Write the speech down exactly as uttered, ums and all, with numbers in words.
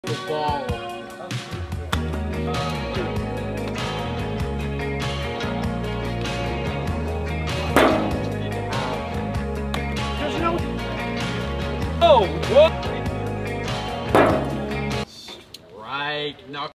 The ball. There's no. Oh, what? Strike, Knuckle.